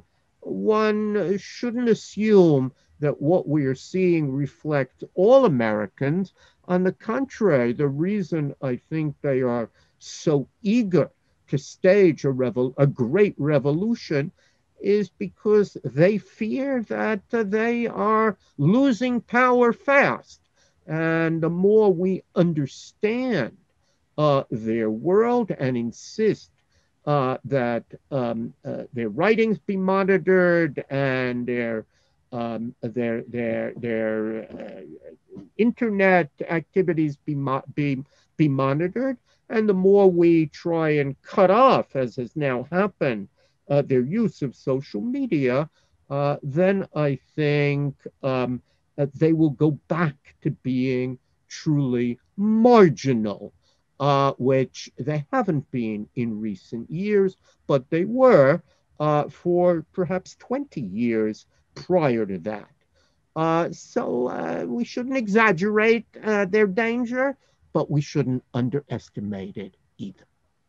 one shouldn't assume that what we are seeing reflects all Americans. On the contrary, the reason I think they are so eager to stage a, revol- a great revolution is because they fear that uh, they are losing power fast. And the more we understand uh, their world and insist uh, that um, uh, their writings be monitored and their um, their their their uh, internet activities be, mo- be be monitored, and the more we try and cut off, as has now happened, uh, their use of social media, uh, then I think um, that they will go back to being truly marginal, uh, which they haven't been in recent years, but they were uh, for perhaps twenty years prior to that. Uh, so uh, we shouldn't exaggerate uh, their danger, but we shouldn't underestimate it either.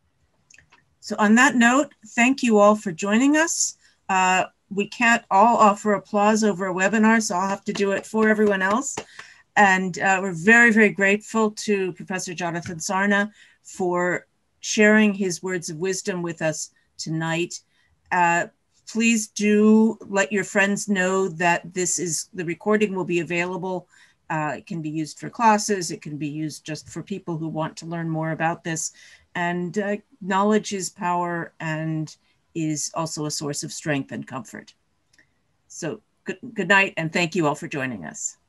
So on that note, thank you all for joining us. Uh, we can't all offer applause over a webinar, so I'll have to do it for everyone else. And uh, we're very, very grateful to Professor Jonathan Sarna for sharing his words of wisdom with us tonight. Uh, please do let your friends know that this is, the recording will be available. Uh, it can be used for classes. It can be used just for people who want to learn more about this. And uh, knowledge is power and is also a source of strength and comfort. So good, good night, and thank you all for joining us.